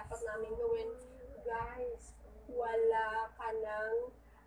dapat namin gawin. Guys, wala ka ng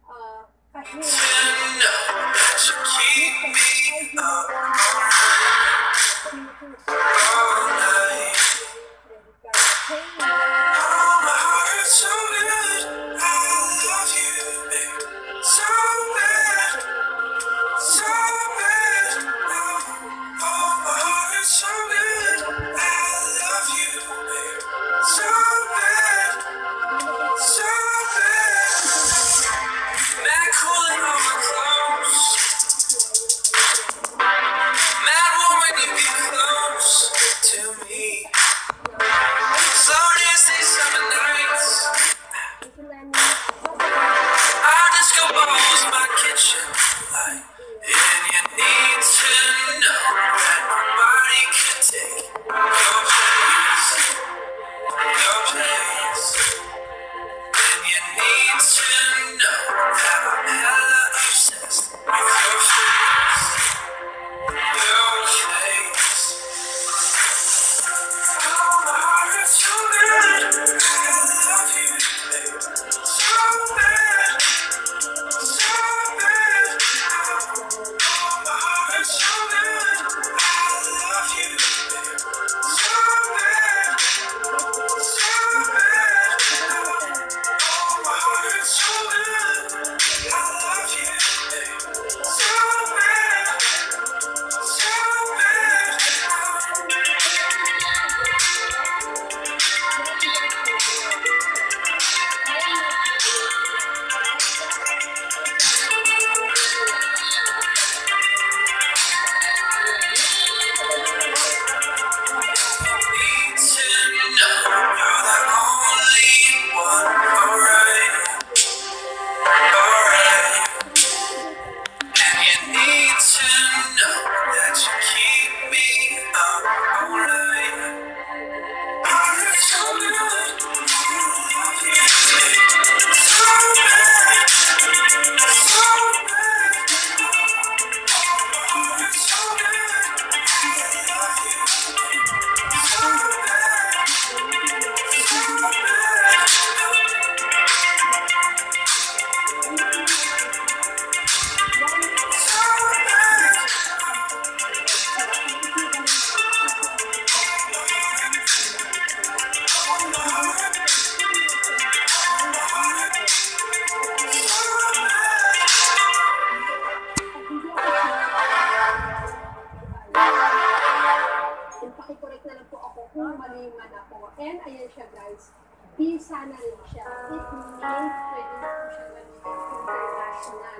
and ayan siya guys, visa na rin siya. It means pwede na po siya international.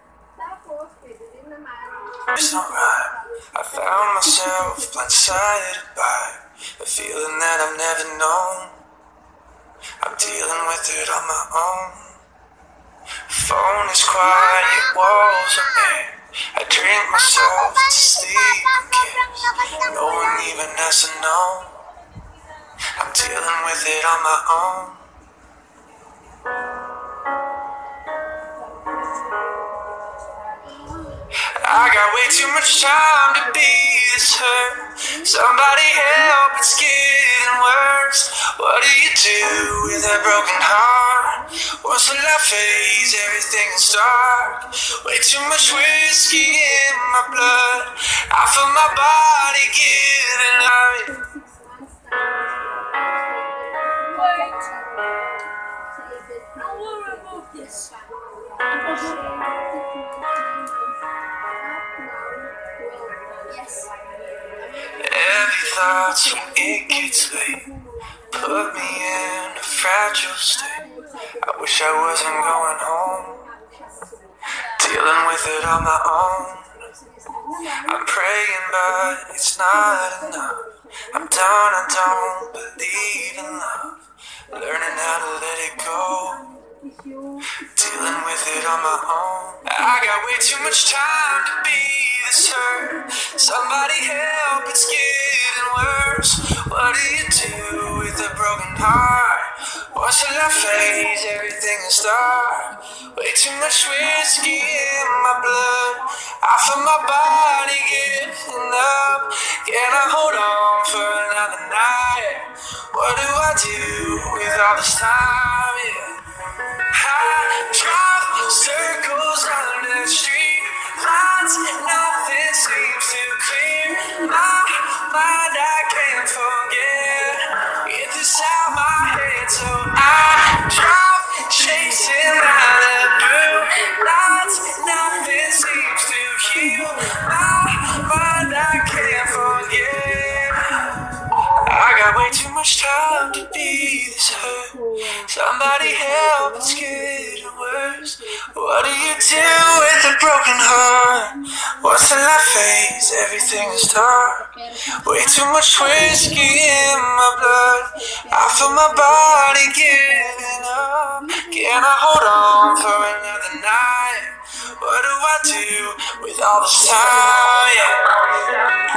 Tapos, pwede din naman. It's not right. I found myself blindsided by a feeling that I've never known. I'm dealing with it on my own. Phone is quiet, walls are bare. I drink myself to sleep again. No one even has to know. I'm dealing with it on my own. I got way too much time to be this hurt. Somebody help, it's getting worse. What do you do with a broken heart? Once the light fades, everything is dark. Way too much whiskey in my blood. I feel my body giving out. Heavy thoughts when it gets late put me in a fragile state. I wish I wasn't going home, dealing with it on my own. I'm praying but it's not enough. I'm done, I don't believe in love. Learning how to let it go, dealing with it on my own. I got way too much time to be this hurt. Somebody help, it's getting worse. What do you do with a broken heart? Once the light fades, everything is dark. Way too much whiskey in my blood. I feel my body getting up. Can I hold on for another night? What do I do all this time, yeah. I drive circles on the street lights, nothing seems to clear my mind. I can't forget, get this out my head, so I drive chasing down the blue lights. Nothing seems to heal my mind. I can't forget. I got way too much time to be this hurt. Somebody help, it's getting worse. What do you do with a broken heart? What's the life phase? Everything is dark. Way too much whiskey in my blood. I feel my body giving up. Can I hold on for another night? What do I do with all this time? Yeah.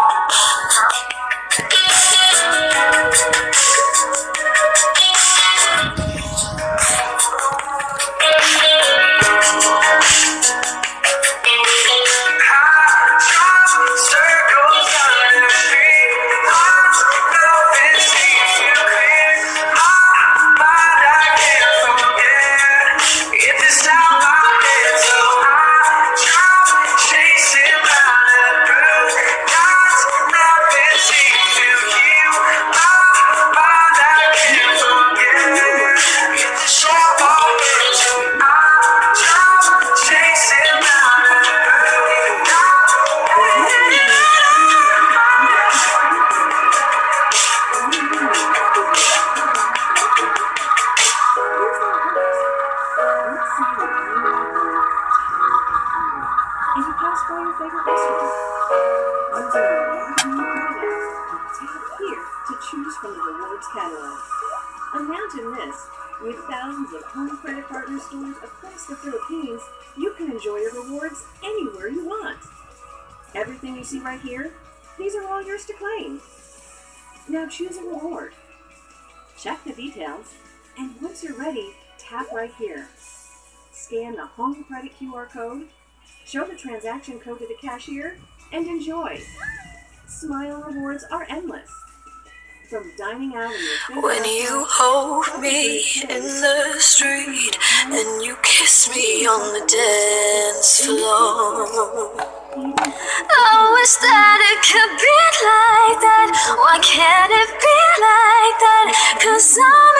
Imagine this, with thousands of home credit partner stores across the Philippines, you can enjoy your rewards anywhere you want. Everything you see right here, these are all yours to claim. Now choose a reward. Check the details, and once you're ready, tap right here. Scan the home credit QR code, show the transaction code to the cashier, and enjoy. Smile rewards are endless. From dining out in your favorite when you hold me in the street and you kiss me on the dance floor, I wish that it could be like that. Why can't it be like that? 'Cause I'm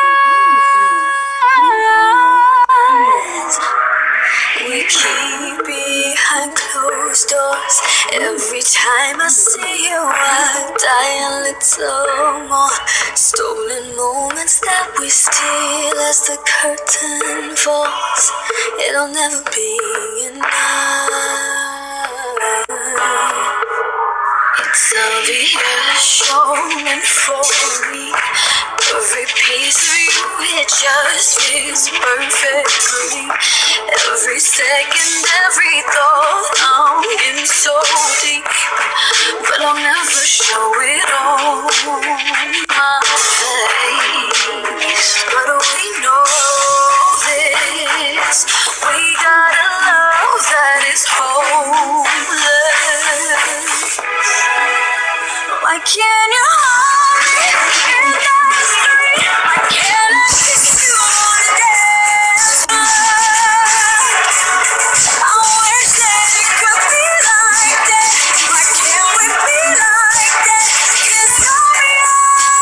yours. We keep behind closed doors. Every time I see you, I die a little more. Stolen moments that we steal as the curtain falls. It'll never be enough. It's obvious, shown for me. Every piece of you, it just fits perfectly. Every second, every thought, I'm in so deep. But I'll never show it on my face. But we know this. We got a love that is hopeless. Why can't you hold me in the street? Why can't I kiss you on the dance floor? I wish that it could be like that. Why can't we be like that? 'Cause I'm yours.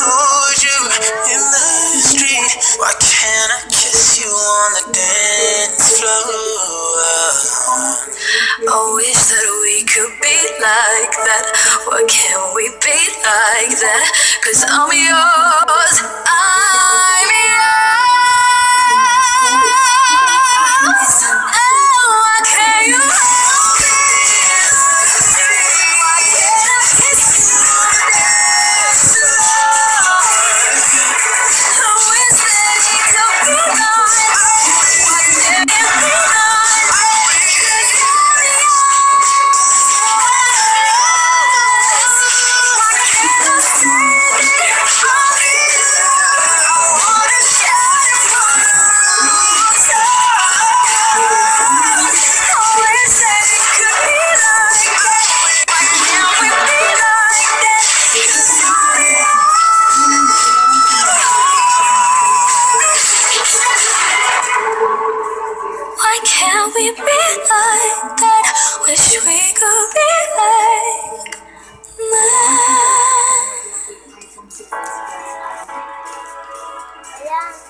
hold you in the street? Why can't I kiss you on the dance floor? I wish that we could be like that. Why can't we be like that? 'Cause I'm yours.